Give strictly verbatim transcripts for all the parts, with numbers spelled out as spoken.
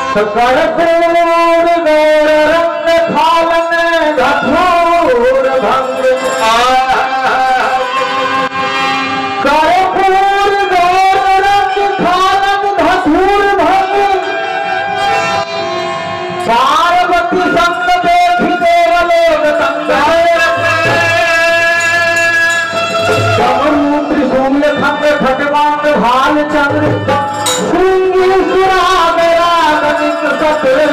कर्पूर गौर रंग थालन धतूर भंग कर्पूर गौर रंग थालन धतूर भंग पार्वती संग देखी देवलोक डमरू त्रिशूल खंड खटवांग भाल चंद्र श्रृंगी सुरा मेरा गणित सतर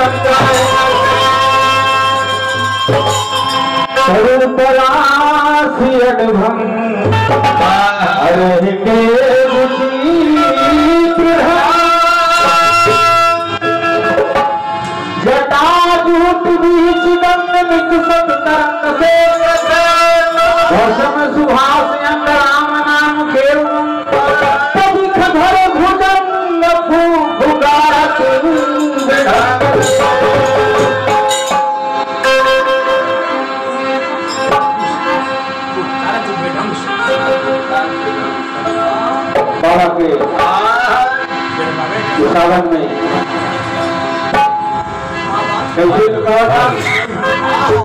तरुतरासियन भंग हरे के जटाजूट बीच गंग निकसत तरंग से भस्म सुभाष अंग राम नाम केव तभी खधर भुजंग फुगारत बाबा के सावन में कैसे कहा था